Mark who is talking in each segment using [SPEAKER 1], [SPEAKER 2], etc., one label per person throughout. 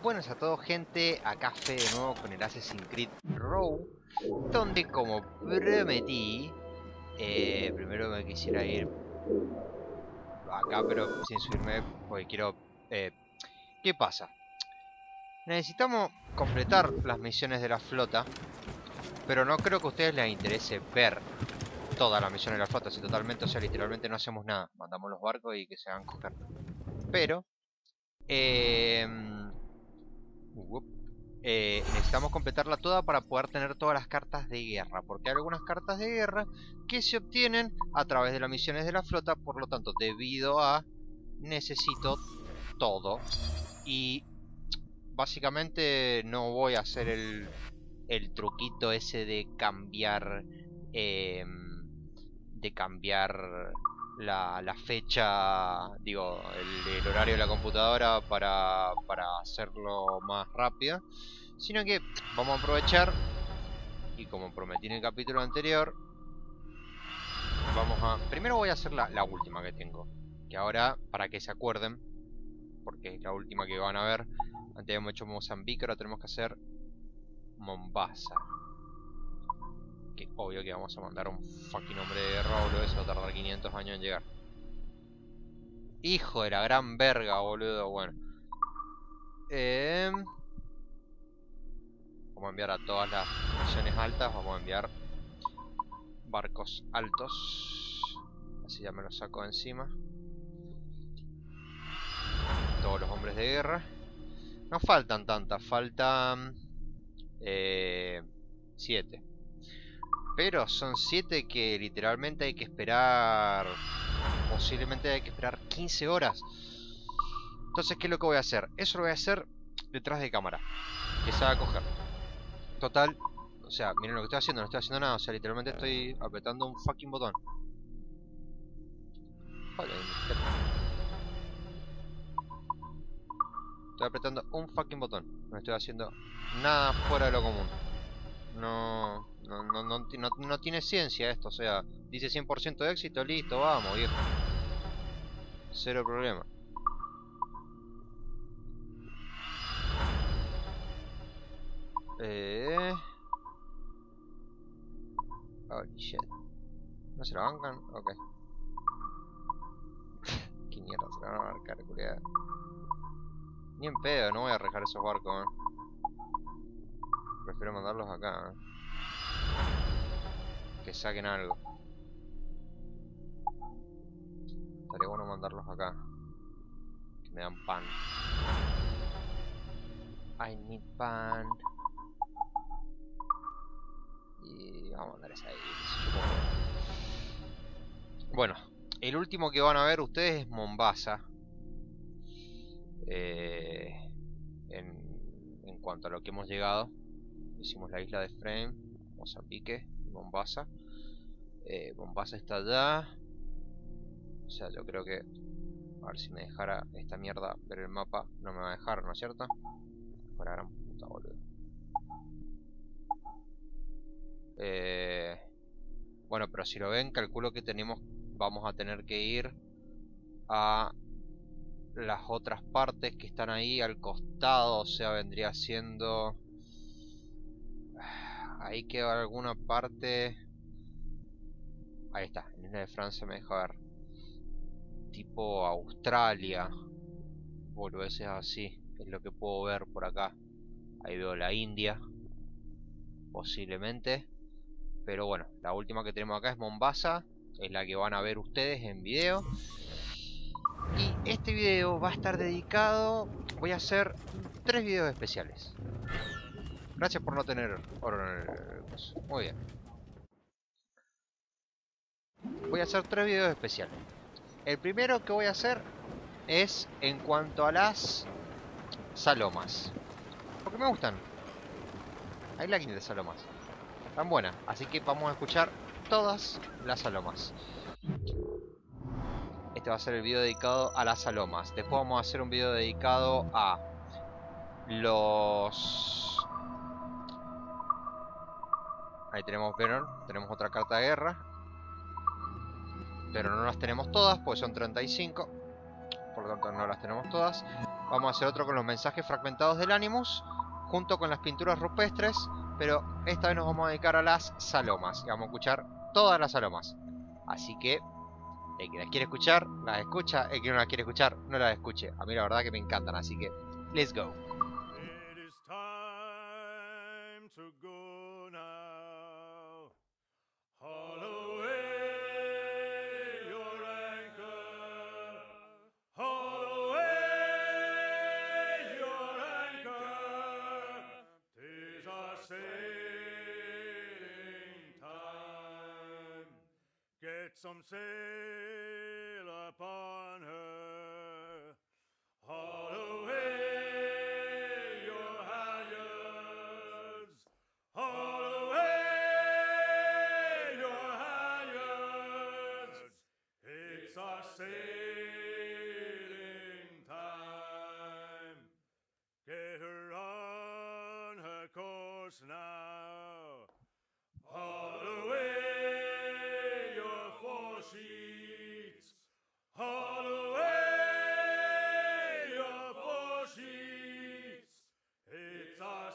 [SPEAKER 1] Buenas a todos, gente, acá Fe de nuevo con el Assassin's Creed Rogue, donde como prometí, primero me quisiera ir acá pero sin subirme porque quiero... ¿qué pasa? Necesitamos completar las misiones de la flota, pero no creo que a ustedes les interese ver todas las misiones de la flota, si totalmente, o sea, literalmente no hacemos nada, mandamos los barcos y que se hagan coger. Pero... necesitamos completarla toda para poder tener todas las cartas de guerra, porque hay algunas cartas de guerra que se obtienen a través de las misiones de la flota. Por lo tanto, debido a necesito todo, y básicamente no voy a hacer el truquito ese de cambiar la fecha, digo, el horario de la computadora para hacerlo más rápido, sino que vamos a aprovechar, y como prometí en el capítulo anterior, primero voy a hacer la última que tengo, que ahora, para que se acuerden, porque es la última que van a ver. Antes habíamos hecho Mozambique, ahora tenemos que hacer Mombasa, que obvio que vamos a mandar un fucking hombre de guerra, boludo. Eso va a tardar 500 años en llegar. Hijo de la gran verga, boludo. Bueno, vamos a enviar a todas las misiones altas. Vamos a enviar barcos altos, así ya me los saco de encima. Todos los hombres de guerra. No faltan tantas, faltan 7. Pero son 7 que literalmente hay que esperar. Posiblemente hay que esperar 15 horas. Entonces, ¿qué es lo que voy a hacer? Eso lo voy a hacer detrás de cámara, que se haga coger. Total, o sea, miren lo que estoy haciendo. No estoy haciendo nada, o sea, literalmente estoy apretando un fucking botón. Joder, estoy apretando un fucking botón. No estoy haciendo nada fuera de lo común. No tiene ciencia esto, o sea, dice 100% de éxito, listo, vamos, viejo. Cero problema. Holy shit. ¿No se la bancan? Ok. ¿Qué mierda se la van a marcar, culiada? Ni en pedo, no voy a arreglar esos barcos, Prefiero mandarlos acá, que saquen algo. Estaría bueno mandarlos acá, que me dan pan. I need pan. Y vamos a mandar esa ahí. Bueno, el último que van a ver ustedes es Mombasa. En cuanto a lo que hemos llegado, hicimos la isla de Frame, Mozambique y Mombasa. Mombasa está allá. O sea, yo creo que... A ver si me dejara esta mierda ver el mapa. No me va a dejar, ¿no es cierto? Por la gran puta, boludo. Bueno, pero si lo ven, calculo que vamos a tener que ir a las otras partes que están ahí al costado. O sea, vendría siendo... Ahí queda alguna parte... Ahí está, en la isla de Francia me deja ver. Tipo Australia. Boludeces así. Es lo que puedo ver por acá. Ahí veo la India. Posiblemente. Pero bueno, la última que tenemos acá es Mombasa. Es la que van a ver ustedes en video. Y este video va a estar dedicado... Voy a hacer 3 videos especiales. Gracias por no tener oro en el coso. Muy bien. Voy a hacer 3 videos especiales. El primero que voy a hacer es en cuanto a las salomas. Porque me gustan. Hay la de salomas. Tan buenas. Así que vamos a escuchar todas las salomas. Este va a ser el video dedicado a las salomas. Después vamos a hacer un video dedicado a los... Ahí tenemos Venom. Tenemos otra carta de guerra. Pero no las tenemos todas, pues son 35. por lo tanto no las tenemos todas. Vamos a hacer otro con los mensajes fragmentados del Animus, junto con las pinturas rupestres, pero esta vez nos vamos a dedicar a las salomas. Y vamos a escuchar todas las salomas. Así que, el que las quiere escuchar, las escucha. El que no las quiere escuchar, no las escuche. A mí la verdad que me encantan, así que, let's go.
[SPEAKER 2] It is time to go now. Haul away your anchor. Haul away your anchor. 'Tis our sailing time. Get some sail upon her. Haul away your halyards. Haul away your halyards. It's our sailing time. Get her on her course now. Haul away your foresheets. Haul away your foresheets. It's our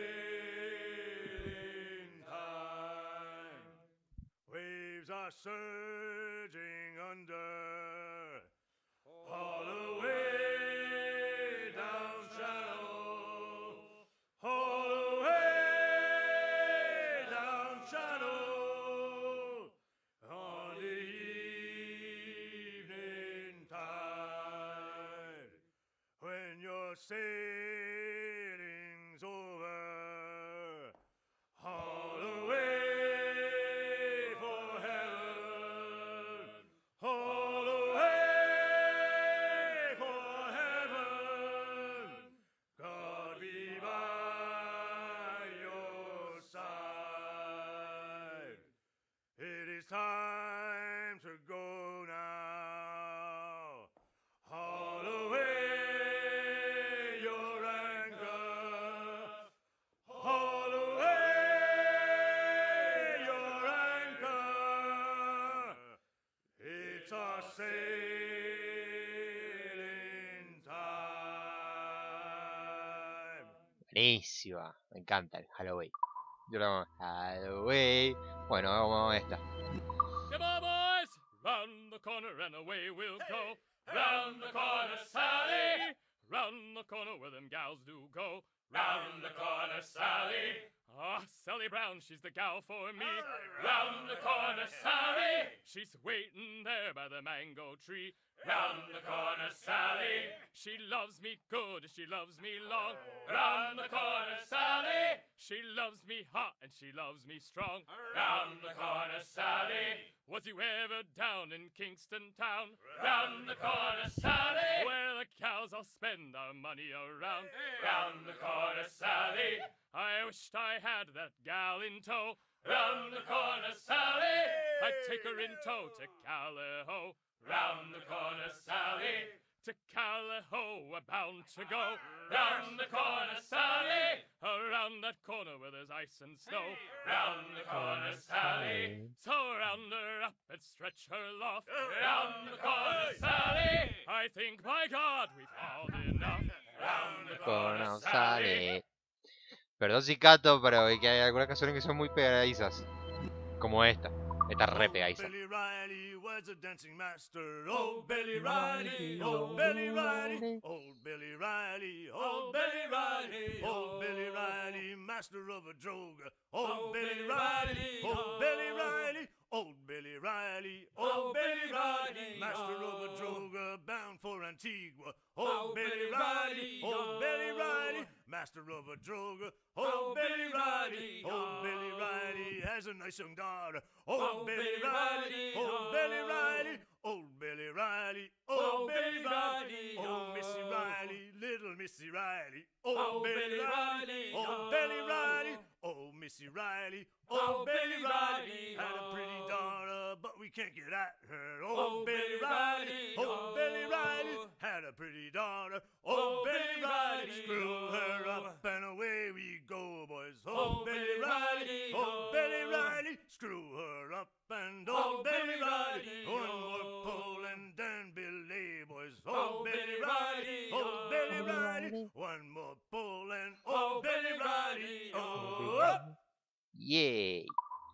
[SPEAKER 2] sailing time. Waves are surging under. Haul away down channel. Haul away down channel. On the evening tide, when your sailing's over, haul away for heaven. Haul away for heaven. God be by your side. It is time to go now. Haul away your anchor. Haul away your anchor. It's our sailing time.
[SPEAKER 1] Buenísima, me encanta el Halloween. Yo lo amo. Halloween. Bueno, vamos a esta.
[SPEAKER 3] Come on, boys! Round the corner and away we'll go. Round the corner, Sally! Round the corner where them gals do go. Round the corner, Sally! Ah, Sally Brown, she's the gal for me. Round the corner, Sally! She's waiting there by the mango tree. Round the corner, Sally! She loves me good, she loves me long. Round the corner, Sally! She loves me hot and she loves me strong. Round the corner, Sally! Was you ever down in Kingston town? Round the corner, Sally! Where the cows all spend our money around. Round the corner, Sally! I wished I had that gal in tow. Round the corner, Sally! I'd take her in tow to Callao. Round the corner, Sally! To Callao, we're bound to go. Round the corner, Sally! Around that corner where there's ice and snow. Round the corner, Sally! So round her up and stretch her aloft. Round the corner, Sally! I think, by God, we've hauled enough. Round the corner, Sally!
[SPEAKER 1] Perdón si cato, pero es que hay algunas canciones que son muy pegadizas. Como esta. Esta es re pegadiza.
[SPEAKER 2] Billy Riley was a dancing master. Old Billy Riley, old Billy Riley, old Billy Riley, old Billy Riley, old Billy Riley, master of a droga. Old Billy Riley, old Billy Riley, old Billy Riley, old Billy Riley, master of a droga, bound for Antigua. Old Billy Riley, old Billy Riley, master of a droga. Old Billy Riley, old Billy Riley has a nice young daughter. Old Billy Riley, old Billy Riley, old Billy Riley, old Billy Riley, old Missy Riley, little Missy Riley. Old Billy Riley, old Billy Riley, old Missy Riley, old Billy Riley had a pretty daughter, but we can't get at her. Old Billy Riley, old Billy Riley had a pretty daughter. Old Billy Riley, screw her up and away we go, boys. Old Billy Riley, old Billy Riley, screw her up and old Billy Riley, one more pull and then belay, boys. Old Billy pullin', oh, Billy Riley, oh.
[SPEAKER 1] Yay.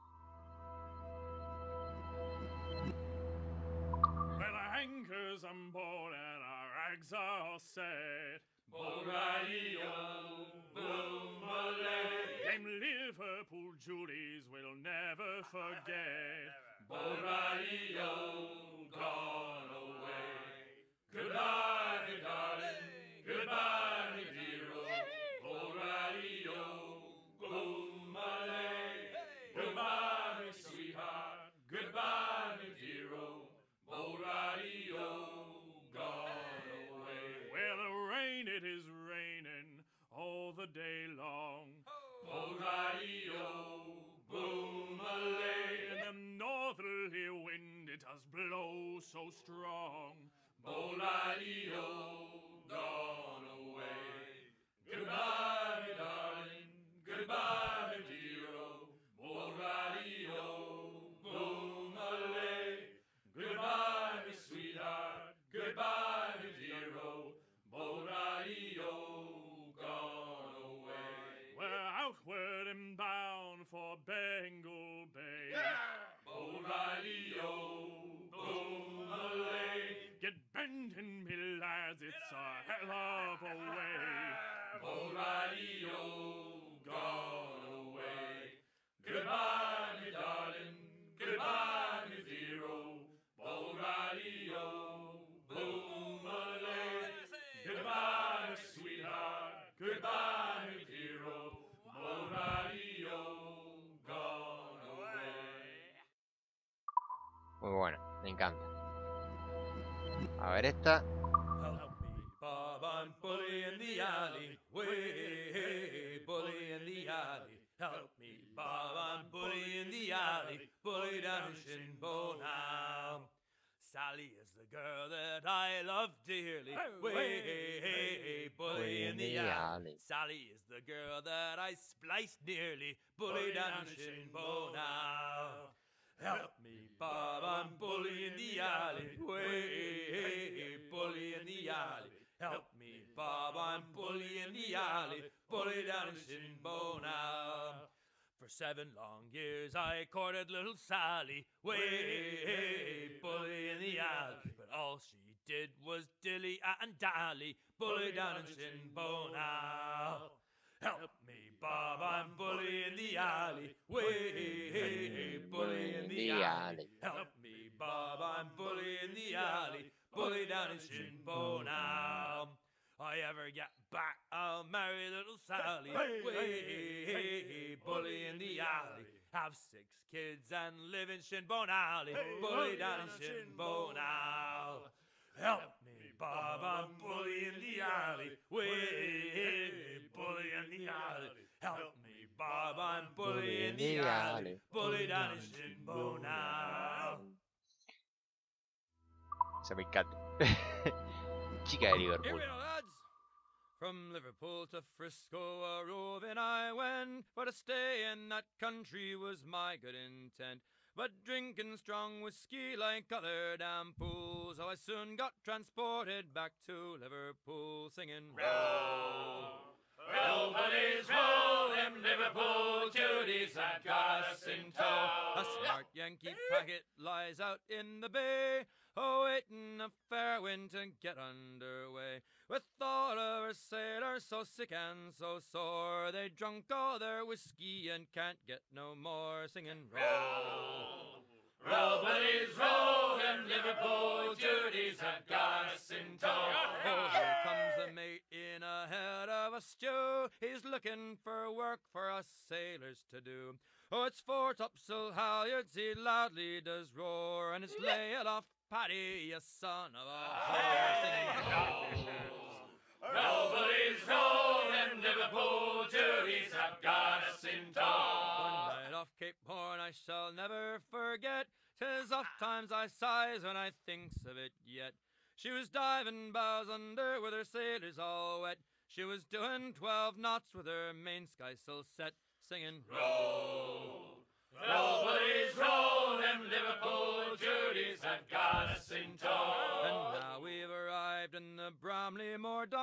[SPEAKER 3] Well, our anchors on board and our rags are all set.
[SPEAKER 2] O'Reilly-o, boom-a-lay.
[SPEAKER 3] Dame Liverpool Julie's we'll never forget.
[SPEAKER 2] O'Reilly-o, gone away. Goodbye, me darling, goodbye, me dear-o. O'Reilly-o, boom-a-lay. Goodbye, me sweetheart, goodbye, me dear-o. O'Reilly-o, gone away.
[SPEAKER 3] Well, it is raining all the day long.
[SPEAKER 2] O'Reilly-o, boom-a-lay.
[SPEAKER 3] And the northerly wind, it does blow so strong.
[SPEAKER 2] O'Reilly-o, gone away. Goodbye, me darling, goodbye, me dear-o. O'Reilly-o, boom-a-lay. Goodbye, me sweetheart, goodbye, me dear-o. O'Reilly-o, gone away.
[SPEAKER 3] We're outward and bound for Bengal Bay.
[SPEAKER 2] O'Reilly-o, boom-a-lay.
[SPEAKER 3] Get bending, me lads, it's a hell of a way.
[SPEAKER 2] O'Reilly-o, gone away. Goodbye, me darling, goodbye, me dear-o. O'Reilly-o, boom-a-lay. Goodbye, me sweetheart, goodbye, me dear-o. O'Reilly-o, gone away.
[SPEAKER 1] Muy bueno, me encanta. A ver esta.
[SPEAKER 2] Help me, Bob, I'm bully in the alley. Way, bully in the alley. Help me, Bob, I'm bully in the alley. Bully down in Shinbo now. Sally is the girl that I love dearly. Way, bully in the alley. Sally is the girl that I spliced nearly. Bully down in Shinbo now. Help me, Bob, I'm bully in the alley. Way, bully in the alley. Help me, Bob, I'm bully in the alley. Bully down in Shinbo now. For 7 long years I courted little Sally. Way, bully in the alley. But all she did was dilly and dally. Bully down in Shinbo now. Help me, Bob, I'm bully in the alley. Way, bully in the alley. Help me, Bob, I'm bully in the alley. Bully down in Shinbo now. I ever get back, I'll marry little Sally. Way, bully in the alley. Have 6 kids and live in Shinbone Alley. Bully down in Shinbone now. Help me, Bob, I'm bully in the alley. Way, bully in the alley. Help me, Bob, I'm bully in the alley. Bully down in Shinbone now.
[SPEAKER 1] Se me encanta. Chica de
[SPEAKER 2] Here
[SPEAKER 1] Liverpool.
[SPEAKER 2] we go, lads. From Liverpool to Frisco, a roving I went, for to stay in that country was my good intent. But drinking strong whiskey like other damn fools, so I soon got transported back to Liverpool, singing roll, roll, buddies, roll, them Liverpool Judies that got us in tow. A smart Yankee packet lies out in the bay, awaiting a fair wind to get underway. With thought of a sailor so sick and so sore, they drunk all their whiskey and can't get no more, singing roll, roll, buddies, roll, them Liverpool Judies have got us in tow. Oh, here comes the mate in ahead of a stew, he's looking for work for us sailors to do. Oh, it's fore topsail halyards he loudly does roar, and it's lay it off Paddy, you son of a whore, singing roll, buddies, roll, them Liverpool Judies have got us in tow. One night off Cape Horn I shall never forget, 'tis oft times I sighs when I thinks of it yet. She was diving bows under with her sailors all wet. She was doing 12 knots with her main skysail set, singing roll, roll, buddies, roll, them Liverpool Judies have got us in tow. And now we've arrived in the Bramley Moor dock,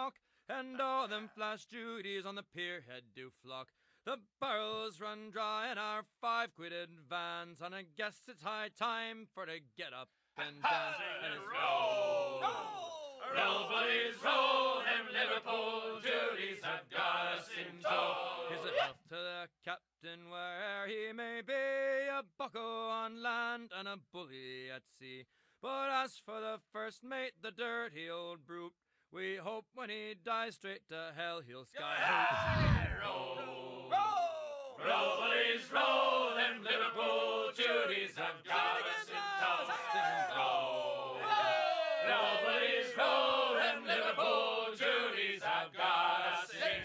[SPEAKER 4] and all them flash Judies on the pier head do flock. The barrels run dry in our 5-quid vans, and I guess it's high time for to get up and dance.
[SPEAKER 3] And it's roll, roll, buddies, roll, them Liverpool Judies have got us in tow.
[SPEAKER 4] Here's a health to the captain where he may be, a bucko on land and a bully at sea. But as for the first mate, the dirty old brute, we hope when he dies straight to hell he'll skyhook.
[SPEAKER 3] Roll, roll, buddies, roll, them Liverpool Judies have got us in tow. Roll, roll, buddies, roll, them Liverpool Judies have got us in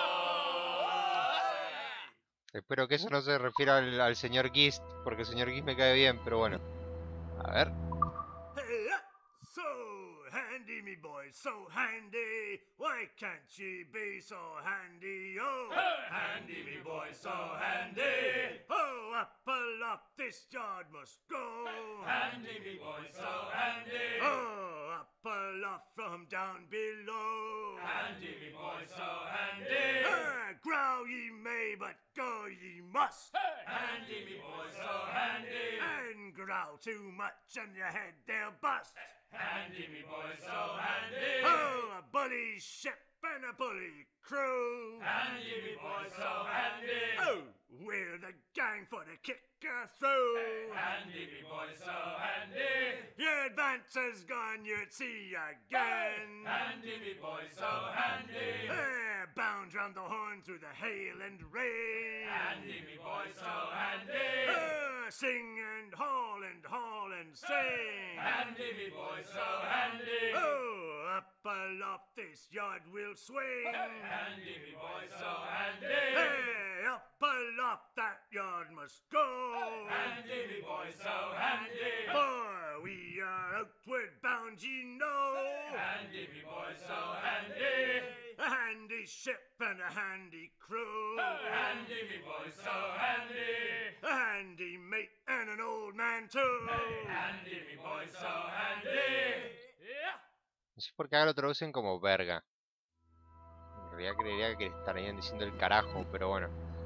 [SPEAKER 3] tow.
[SPEAKER 1] Espero que eso no se refiera al señor Gist, porque el señor Gist me cae bien, pero bueno. A ver.
[SPEAKER 2] Hey, so handy, me boy, so handy. Why can't ye be so handy? Oh,
[SPEAKER 3] Handy, me boy, so handy.
[SPEAKER 2] oh, up aloft this yard must go.
[SPEAKER 3] Handy, me boy, so handy.
[SPEAKER 2] Oh, up aloft from down below.
[SPEAKER 3] Handy, me boy, so handy.
[SPEAKER 2] Growl ye may, but go ye must.
[SPEAKER 3] Handy, me boy, so handy.
[SPEAKER 2] And growl too much and your head they'll bust.
[SPEAKER 3] Handy, me boy, so handy.
[SPEAKER 2] Oh, a bully ship and a bully crew.
[SPEAKER 3] Handy, me boy, so handy.
[SPEAKER 2] Oh, we're the gang for the kicker through.
[SPEAKER 3] Handy, me boy, so handy.
[SPEAKER 2] Your advance has gone, you'd see again.
[SPEAKER 3] Handy, me boy, so handy.
[SPEAKER 2] Bound round the horn through the hail and rain.
[SPEAKER 3] Handy, me boy, so handy.
[SPEAKER 2] Sing and haul and sing.
[SPEAKER 3] Handy, me boy, so handy.
[SPEAKER 2] Oh, up aloft this yard will swing.
[SPEAKER 3] Handy, me boy, so handy.
[SPEAKER 2] Hey, up aloft that yard must go.
[SPEAKER 3] Handy, me boy, so handy.
[SPEAKER 2] For we are outward bound, ye know.
[SPEAKER 3] Handy, me boy, so handy.
[SPEAKER 2] A handy ship and a handy crew.
[SPEAKER 3] Handy, me boy, so handy.
[SPEAKER 2] A handy mate and an old man too.
[SPEAKER 3] Handy, me boy, so handy. Yeah.
[SPEAKER 1] No sé por qué acá lo traducen como verga. En realidad creería que estarían diciendo el carajo, pero bueno.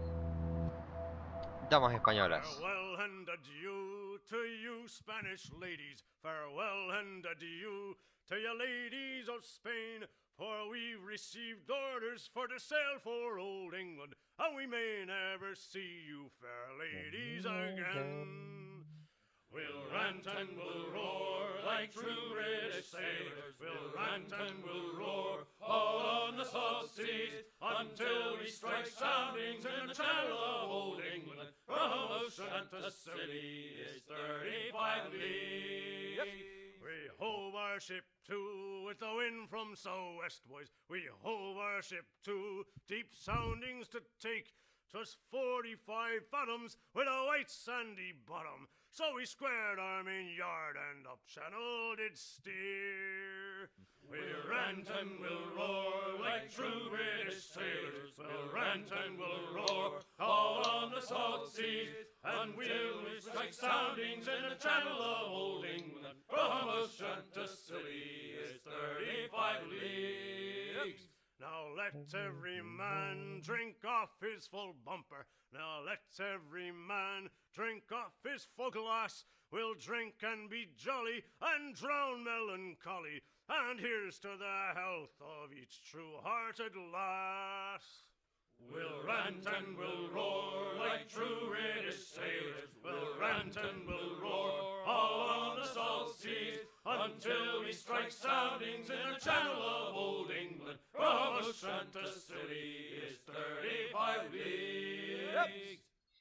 [SPEAKER 1] Damas españolas.
[SPEAKER 2] Farewell and adieu to you Spanish ladies. Farewell and adieu to you ladies of Spain. For we've received orders for to sail for old England, and we may never see you fair ladies again.
[SPEAKER 3] We'll rant and we'll roar like true British sailors. We'll rant and we'll roar all on the salt seas until we strike soundings in the channel of old England. From ocean to Scilly is 35 leagues.
[SPEAKER 2] We hove our ship to with the wind from sou'west, boys. We hove our ship to deep soundings to take. 'Twas 45 fathoms with a white sandy bottom. So we squared our main yard and up channel did steer.
[SPEAKER 3] We'll rant and we'll roar like true British sailors. We'll rant and we'll roar all on the salt seas until we strike soundings in the channel of old England. From ocean to Scilly is 35 leagues.
[SPEAKER 2] Now let every man drink off his full bumper. Now let every man drink off his full glass. We'll drink and be jolly and drown melancholy. And here's to the health of each true-hearted lass.
[SPEAKER 3] We'll rant and we'll roar like true British sailors. We'll rant and we'll roar all on the salt seas until we strike soundings in the channel of old England. From ocean to Scilly is 35 leagues.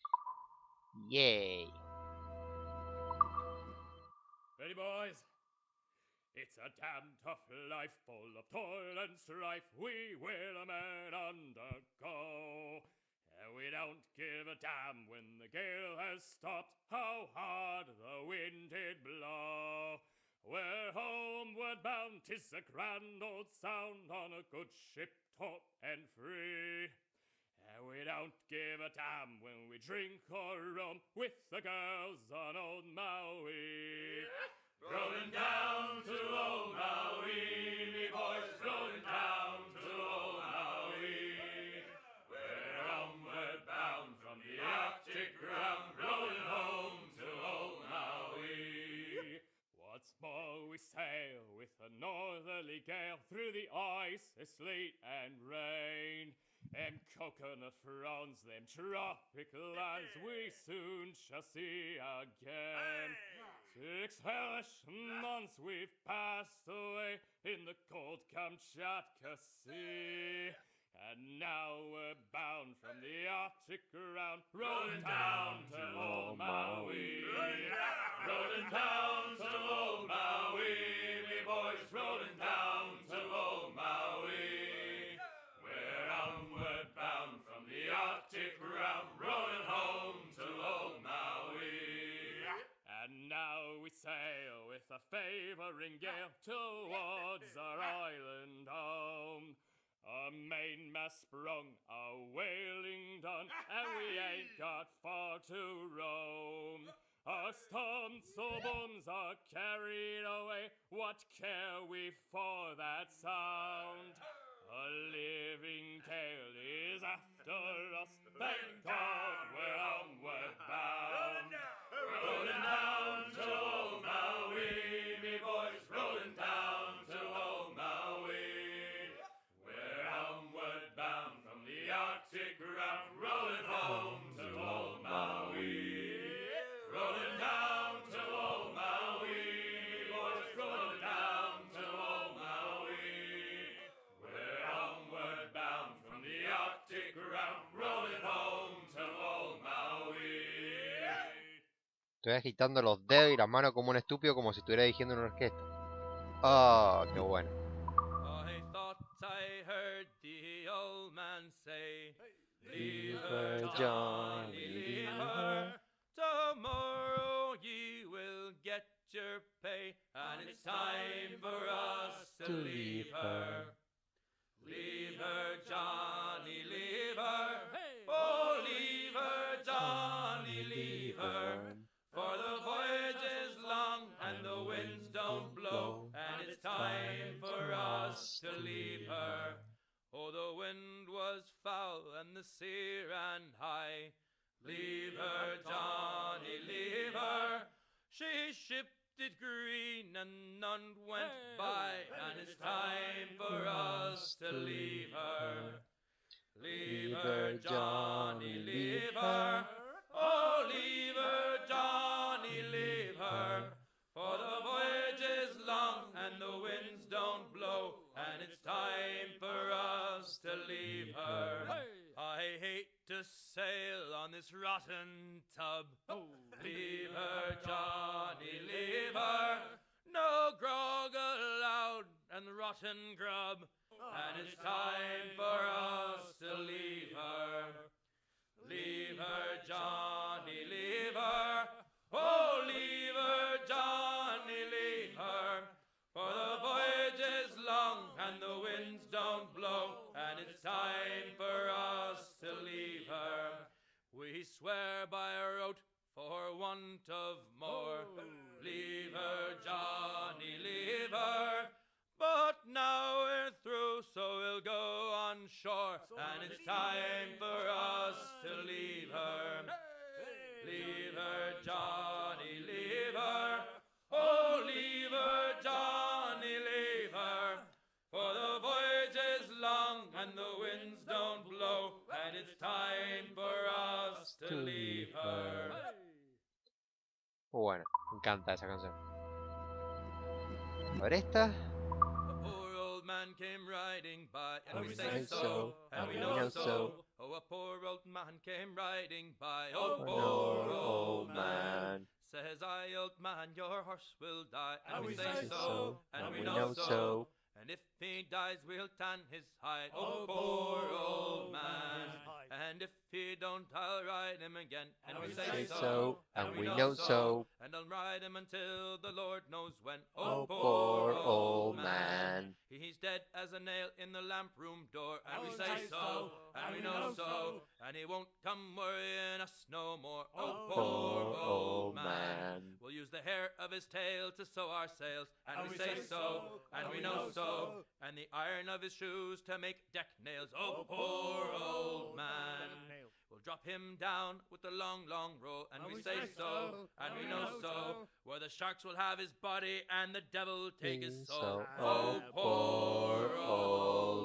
[SPEAKER 1] Yay.
[SPEAKER 3] Ready, boys? It's a damn tough life, full of toil and strife. We will a man undergo. And we don't give a damn when the gale has stopped, how hard the wind did blow. We're homeward bound, 'tis a grand old sound on a good ship, taut and free. And we don't give a damn when we drink our rum with the girls on old Maui. Rolling down to old Maui, me boys, rolling down to sleet and rain. Them coconut fronds, them tropical lands we soon shall see again. 6 hellish months we've passed away in the cold Kamchatka Sea. And now we're bound from the Arctic round, rolling down to old Maui. Rolling down to old Maui, me boys, rolling down to old Maui. We're onward bound from the Arctic round, rolling home to old Maui. And now we sail with a favouring gale towards our island home. A mainmast sprung, a whaling done, and we ain't got far to roam. Our stunsail booms are carried away, what care we for that sound? A living tale is after us, thank God we're onward bound. Rolling down to old Maui, me boys, rolling down to old Maui. We're onward bound from the Arctic round, rolling home to old Maui. Rolling down to old Maui, me boys, rolling down to old Maui. We're onward bound from the Arctic round, rolling home to old Maui.
[SPEAKER 1] Estoy agitando los dedos y las manos como un estúpido, como si estuviera dirigiendo una orquesta. ¡Oh, qué bueno!
[SPEAKER 4] I thought I heard the old man say,
[SPEAKER 1] Leave her, Johnny, leave her.
[SPEAKER 4] Tomorrow ye will get your pay, and it's time for us to leave her. Leave her, Johnny, leave her. Oh, leave her, Johnny, leave her. For the voyage is long and the winds don't blow, and it's time for us to leave her. Oh, the wind was foul and the sea ran high. Leave her, Johnny, leave her. She shipped it green and none went by, and it's time for us to leave her. Leave her, Johnny, leave her. Oh, leave her, Johnny, leave her. For the voyage is long and the winds don't blow, and it's time for us to leave her. I hate to sail on this rotten tub. Leave her, Johnny, leave her. No grog allowed and rotten grub, and it's time for us to leave her. Leave her, Johnny, leave her. Oh, leave her, Johnny, leave her. For the voyage is long and the winds don't blow, and it's time for us to leave her. We swear by our oath for want of more. Leave her, Johnny, leave her. But now we're through, so we'll go on shore, and it's time for us to leave her. Leave her, Johnny, leave her. Oh, leave her, Johnny, leave her. For the voyage is long and the winds don't blow, and it's time for us to leave her.
[SPEAKER 1] Bueno, me encanta esa canción. A ver esta.
[SPEAKER 4] A poor old man came riding by, and we say so, and we know so. Oh, a poor old man came riding by, oh, poor old man. Says I, old man, your horse will die, and we say so, and we know so. And if he dies, we'll tan his hide, oh, poor old man. And if he don't, I'll ride him again, and we say so, and we know so. And I'll ride him until the Lord knows when, oh, poor old man. He's dead as a nail in the lamp room door, and we say so, and we know so. And he won't come worrying us no more, oh, poor old man. We'll use the hair of his tail to sew our sails, and we say so, and we know so. And the iron of his shoes to make deck nails, oh, poor old man. We'll drop him down with the long, long roll, and we say so, and we know so. Where the sharks will have his body and the devil take his soul, oh, poor old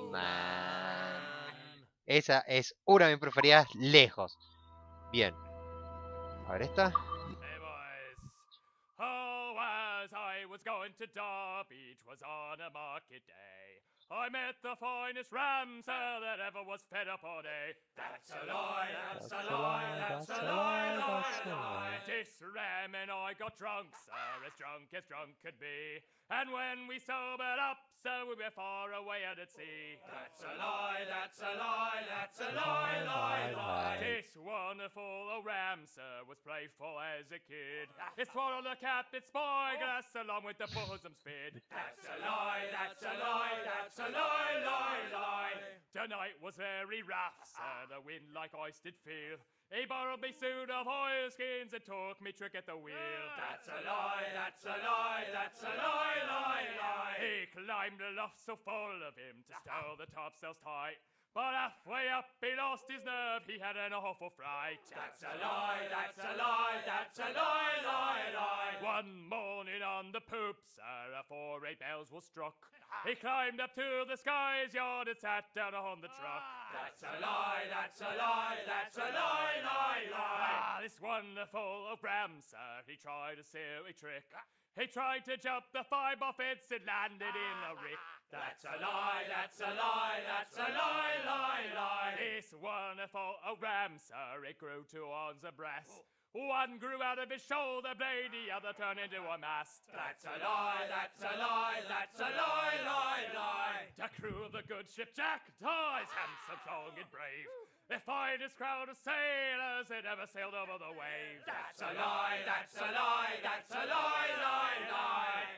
[SPEAKER 1] Man. Esa es una de mis preferidas lejos. Bien. A ver esta.
[SPEAKER 3] Hey boys, oh, as I was going to Derby, 'twas on a market day, I met the finest ram, sir, that ever was fed up all day. That's a lie, that's a lie, that's a lie, lie. This ram and I got drunk, sir, as drunk could be. And when we sobered up, sir, we were far away out at sea. That's a lie, that's a lie, that's a lie, lie. This wonderful old ram, sir, was playful as a kid. It swallowed the captain's spyglass along with the bosom's fid. That's a lie, that's a lie, that's a lie, lie. The night was very rough, sir, the wind like ice did feel. He borrowed me suit of oilskins and took me trick at the wheel. That's a lie, that's a lie, that's a lie, lie. He climbed aloft so full of him to stow the topsails tight. But halfway up he lost his nerve, he had an awful fright. That's a lie, that's a lie, that's a lie, lie. One morning on the poop, sir, afore 8 bells was struck, he climbed up to the sky's yard and sat down on the truck. That's a lie, that's a lie, that's a lie, lie. This wonderful old ram, sir, he tried a silly trick. He tried to jump the 5-bar fence and landed in a rick. That's a lie, that's a lie, that's a lie, lie. This wonderful old ram, sir, it grew 2 horns of brass. One grew out of his shoulder blade, the other turned into a mast. That's a lie, that's a lie, that's a lie, lie. The crew of the good ship Jack dies, handsome, strong and brave. The finest crowd of sailors that ever sailed over the waves. That's a lie, that's a lie, that's a lie, lie.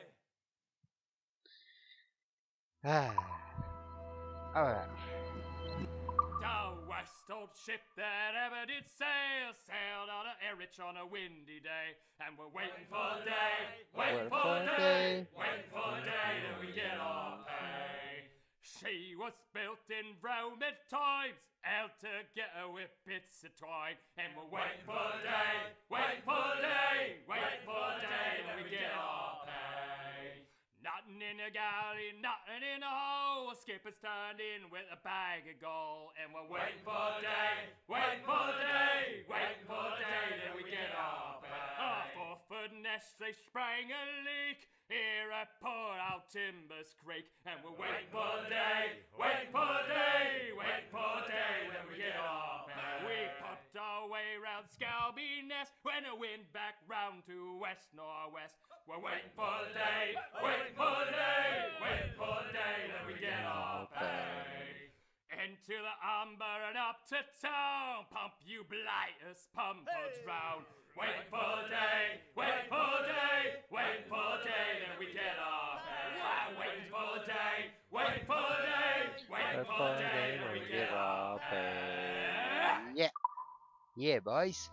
[SPEAKER 1] Ahora.
[SPEAKER 3] The worst old ship that ever did sail sailed out of Erich on a windy day, and we're waiting for the day, waiting for the day, waiting for the day that we get our pay. She was built in Roman times, out to get her with bits of twine, and we're waiting for the day, waiting for the day, waiting for the day that we get our pay. Nothing in the galley, nothing in the hole. Skipper's turned in with a bag of gold, and we're waiting for the day, waiting for the day, waiting for the day that we get our pay. Our 4-foot nest, they sprang a leak here at Port Out Timbers Creek, and we're waiting for the day, waiting for the day, waiting for the day that we get our pay. We popped our way round Scalby Nest when the wind back round to west-northwest. We're waiting for the day, waiting for the day, waiting for the day that we get our pay. Into the umber and up to town, pump you blighters, pump or drown. Waiting for the day, waiting for the day, waiting for the day that we get our pay. Waiting for the day, waiting for the day, waiting for the day that we get our pay.
[SPEAKER 1] Yeah, boys.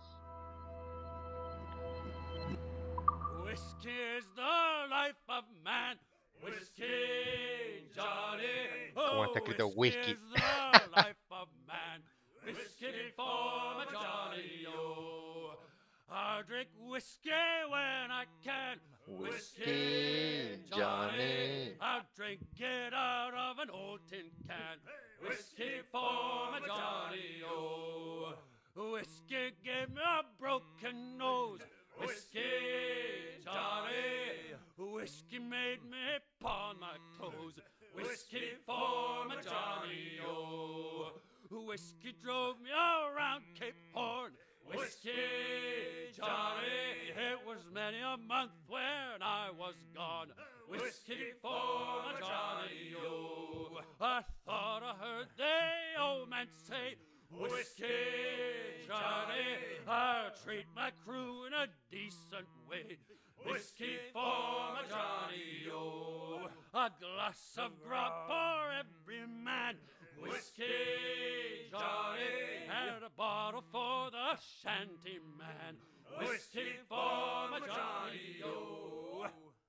[SPEAKER 4] Whiskey is the life of man. Whiskey, Johnny.
[SPEAKER 1] ¿Cómo está escrito whisky?
[SPEAKER 4] Is the life of man. Whiskey for my Johnny, oh. I drink whiskey when I can.
[SPEAKER 1] Whiskey, Johnny.
[SPEAKER 4] I drink it out of an old tin can. Whiskey for my Johnny, oh. Whiskey gave me a broken nose. Whiskey, Johnny. Whiskey made me pawn my toes. Whiskey for my Johnny, oh. Whiskey drove me around Cape Horn. Whiskey, Johnny. It was many a month when I was gone. Whiskey for my Johnny, oh. I thought I heard the old man say, whiskey, Johnny, I'll treat my crew in a decent way. Whiskey for my Johnny, oh. A glass of grog for every man. Whiskey, Johnny, and a bottle for the shanty man. Whiskey for my Johnny, oh.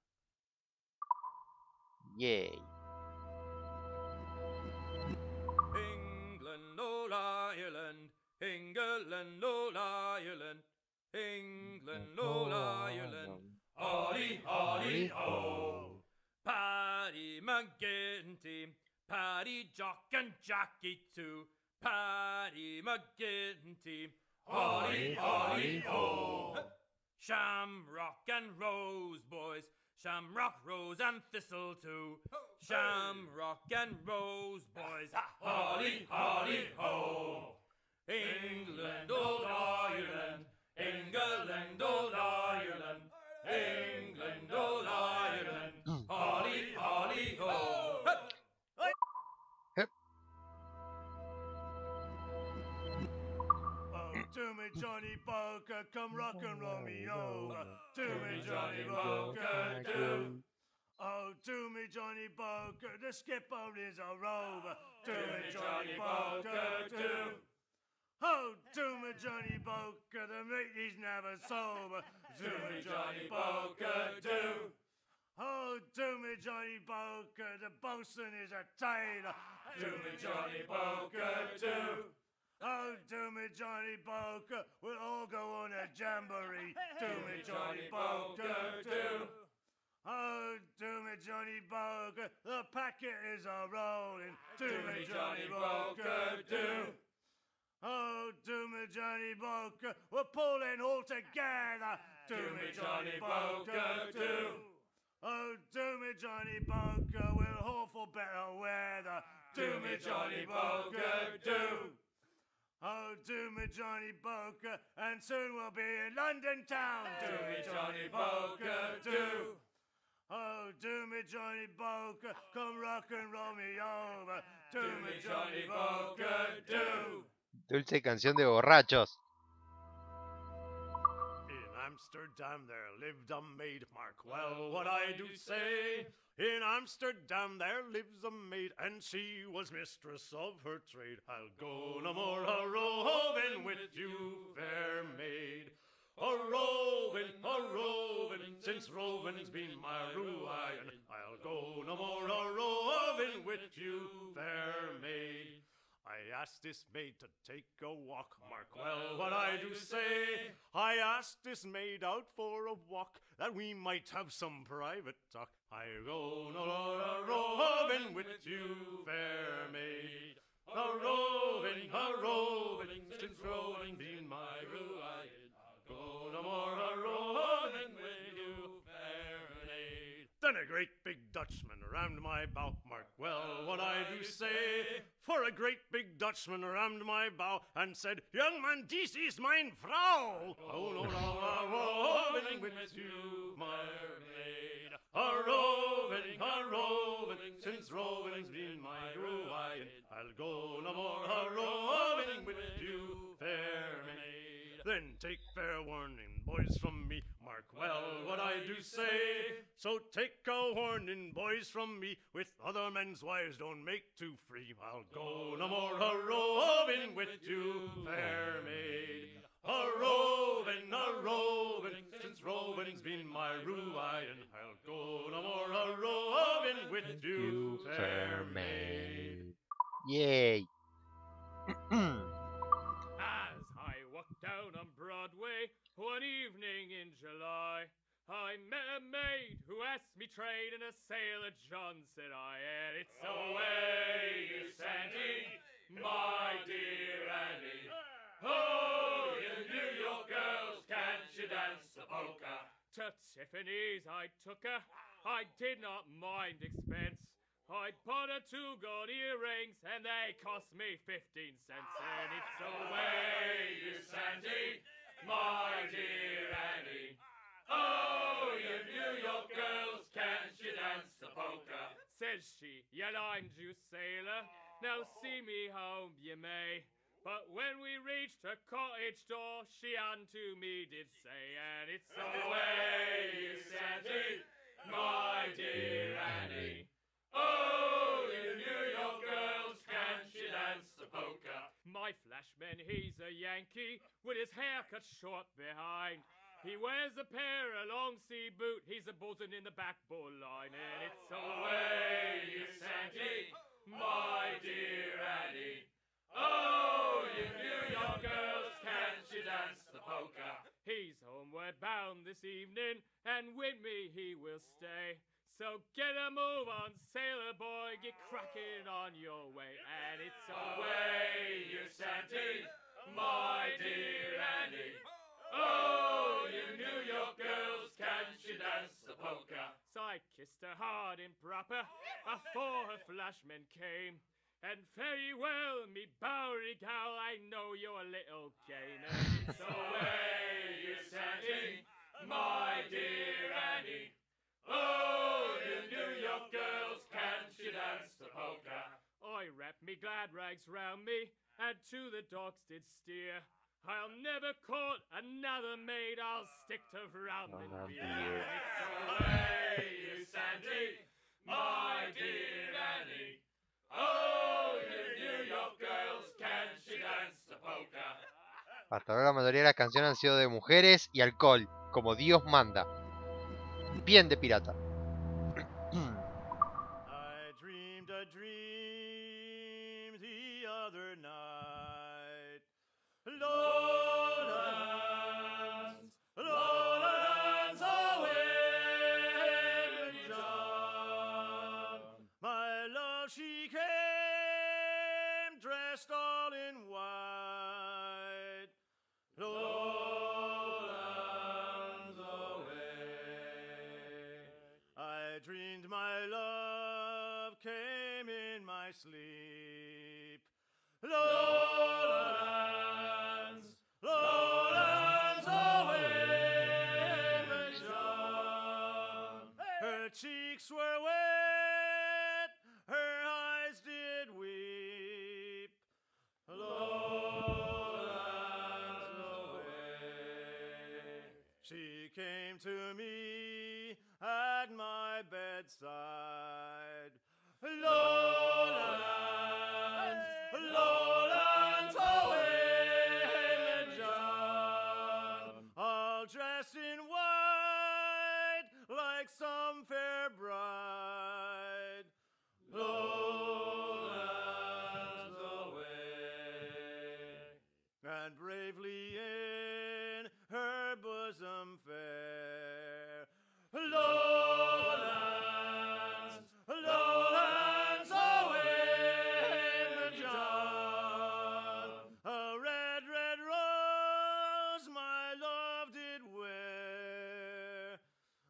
[SPEAKER 1] Yay.
[SPEAKER 4] England, old Ireland, England, old Ireland, England, old Ireland, Ollie, Ollie, oh. Paddy McGinty, Paddy, Jock, and Jackie too. Paddy McGinty. Holly, holly, ho. Shamrock and Rose, boys. Shamrock, Rose, and Thistle too. Shamrock and Rose, boys. Holly, holly, ho. England, old Ireland. England, old Ireland. England, old Ireland. Holly, holly, ho.
[SPEAKER 2] To me, Johnny Poker, come rock and roll me over. To me, Johnny Poker, do. Oh, to me, Johnny Poker, the skipper is a rover. To me, Johnny Poker, do. Oh, to me, Johnny Poker, the mate is never sober. To me, Johnny Poker, do. Oh, to me, Johnny Poker, the bosun is a tailor. To me, Johnny Poker, do. Oh, do me, Johnny Poker, we'll all go on a jamboree. Do me, Johnny Poker, do. Oh, do me, Johnny Poker, the packet is a rolling. Do me, Johnny Poker, do. Oh, do me, Johnny Poker, we're pulling all together. Do me, Johnny Poker, do. Oh, do me, Johnny Poker, we'll hope for better weather. Do me, Johnny Poker, do. Oh, do me, Johnny Poker, and soon we'll be in London town. Do me, Johnny Poker, do. Oh, do me, Johnny Poker, come rock and roll me over. Do me, Johnny Poker, do.
[SPEAKER 1] Dulce canción de borrachos.
[SPEAKER 2] In Amsterdam there lived a maid, mark well what I do say. In Amsterdam there lives a maid, and she was mistress of her trade. I'll go no more a-roving with you, fair maid. A-roving, since roving's been my ruin. I'll go no more a-roving with you, fair maid. I asked this maid to take a walk, mark well what I do say. I asked this maid out for a walk, that we might have some private talk. I'll go no more a-roving with you, fair maid. A-roving, since roving been my ruin. I'll go no more a-roving with you, fair maid. Then a great big Dutchman rammed my bow, mark well what I do say. For a great big Dutchman rammed my bow and said, young man, this is mine Frau. Oh, no, a-roving with you, my maid. A-roving, since roving's been my ruin. I'll go no more a-roving with you, fair maid. Then take fair warning, boys, from me, mark well what I do say. So take a warning, boys, from me, with other men's wives don't make too free. I'll go no more a-roving with you, fair maid. A-roving, since roving's been my ruin. I'll go no more a-roving with you, fair maid.
[SPEAKER 1] Yay.
[SPEAKER 3] As I walked down on Broadway one evening in July, I met a maid who asked me trade in a Sailor John, said I, and it's away, you Sandy, my dear Annie. Oh, you New York girls, can't you dance the polka? To Tiffany's I took her, I did not mind expense. I bought her 2 gold earrings, and they cost me 15 cents. And it's away, you Sandy, my dear Annie. Oh, you New York girls, can't you dance the polka? Says she, you limed you sailor, now see me home you may. But when we reached her cottage door, she unto me did say, and it's away, you Sandy, my dear Annie. Oh, you New York girls, can't you dance the polka? My flashman, he's a Yankee, with his hair cut short behind. He wears a pair of long sea boot, he's a buzzing in the backbone line. And it's away, you Sandy, my dear Annie. Oh, you New York girls, can't you dance the polka? He's homeward bound this evening, and with me he will stay. So get a move on, sailor boy, get cracking on your way. And it's away, you Santy, my dear Annie. Oh, you New York girls, can't you dance the polka? So I kissed her hard and proper, afore her flashmen came. And very well, me Bowery gal, I know you're a little game. And it's away, you Santy, my dear Annie. Oh, you New York girls, can't you dance the polka? I wrapped me glad rags round me, and to the docks did steer. I'll never court another maid, I'll stick to rum and beer. It's away, you Santy, my dear Annie. Oh, you New York girls, can't you dance the polka?
[SPEAKER 1] Hasta ahora la mayoría de las canciones han sido de mujeres y alcohol, como Dios manda. Bien de pirata.
[SPEAKER 2] I dreamed a dream the other night. Lowlands, lowlands away, John. My love, she came dressed all in white. Lowlands away. I dreamed my love came in my sleep. Lowlands, lowlands away, John. Her cheeks were wet, her eyes did weep. Lowlands away. She came to me at my bedside. Lowlands, lowlands away, John. All dressed in white like some fair bride. Lowlands away. And bravely in her bosom fair. Lowlands, lowlands away, John. A red, red rose my love did wear.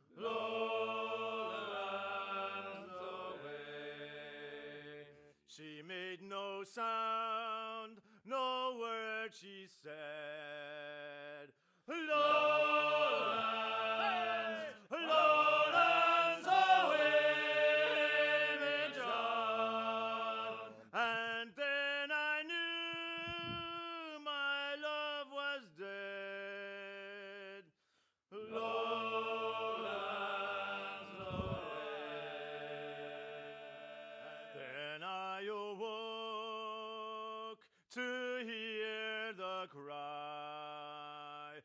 [SPEAKER 2] Lowlands away. She made no sound, no word she said. Lowlands, lowlands away, John. And then I knew my love was dead. Lowlands away. Then I awoke to hear the cry.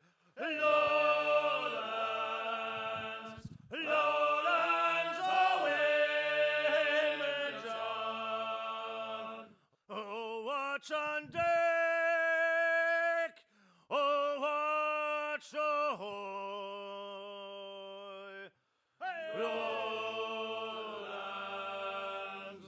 [SPEAKER 2] Lowlands, lowlands away, John. Oh, watch on deck, oh, watch ahoy. Lowlands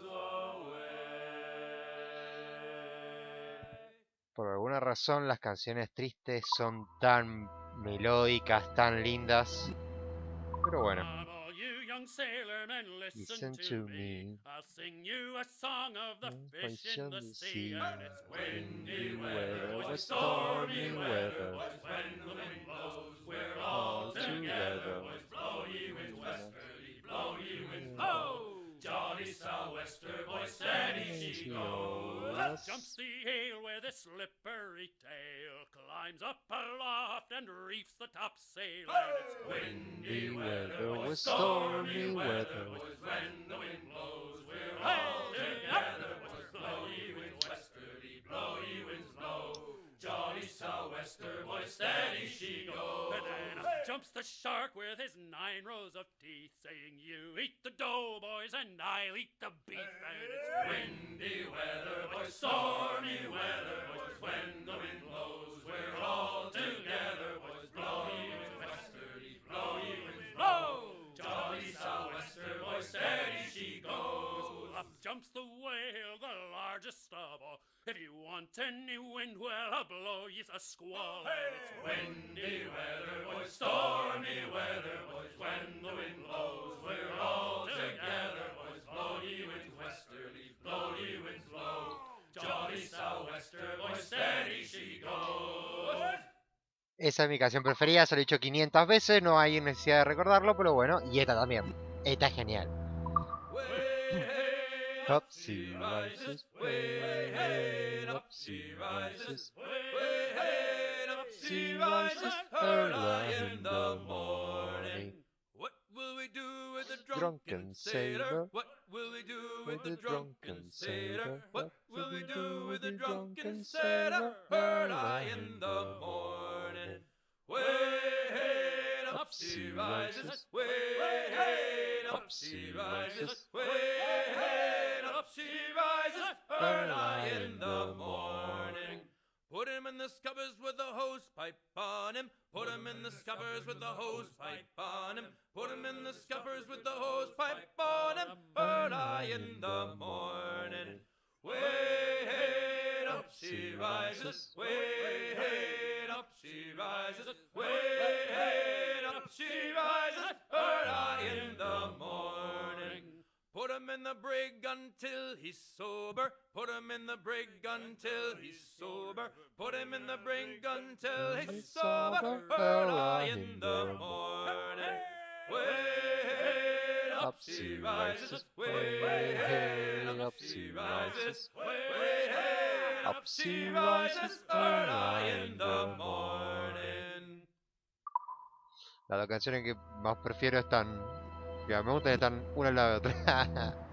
[SPEAKER 2] away.
[SPEAKER 1] Por alguna razón las canciones tristes son tan melódicas, tan lindas. Pero bueno.
[SPEAKER 3] Come all you young sailormen, listen to me. I'll sing you a song of the fish in the sea. And it's windy weather, boys, stormy weather, boys, when the wind blows, we're all together, boys, blow ye winds westerly, blow ye winds blow. Jolly sou'wester, boys, steady she goes. Jumps the ale with a slippery tail, climbs up aloft and reefs the topsail. And it's windy weather, boys, stormy weather, boys, when the wind blows, we're all together, boys, blow ye winds westerly, blow ye winds blow. Jolly sou'wester, boys, steady she goes. And then up jumps the shark with his 9 rows of teeth, saying, you eat the dough, boys, and I'll eat the beef. And it's windy weather, boys, stormy weather, boys, when the wind blows, we're all together, boys, blow ye winds westerly, blow ye winds blow. Jolly sou'wester, boys, If you want any wind, well, I'll blow you a squall. It's windy weather, boys, stormy weather, boys. When the wind blows, we're all together, boys. Blow ye winds westerly, blow ye winds blow. Jolly sou'wester, boys, steady she goes.
[SPEAKER 1] Esa es mi canción preferida, se lo he dicho 500 veces, no hay necesidad de recordarlo, pero bueno, y esta también. Esta es genial. Up she rises, way hey, up she rises, way hey, up she rises, early in the morning.
[SPEAKER 4] What will we do with the
[SPEAKER 1] Drunken sailor?
[SPEAKER 4] What will we do with the drunken sailor? What will we do with the drunken sailor? Early in the morning. Way hey, up she rises, way hey, up she rises, way hey, up she rises, early in the morning. Put him in the scuppers with the hose pipe on him. Put him in the scuppers with the hose pipe on him. Put him in the scuppers with the hose pipe on him. Early in the morning. Way hey, up she rises. Way hey, up she rises. Way hey, up she rises. Early in the morning. Put him in the brig until he's sober. Put him in the brig until he's sober. Put him in the brig until he's sober. Early in the morning. Way up she rises. Way up she rises. Way up she rises. Early in the morning.
[SPEAKER 1] Las dos canciones que más prefiero están... Me gusta que están una al lado de otra.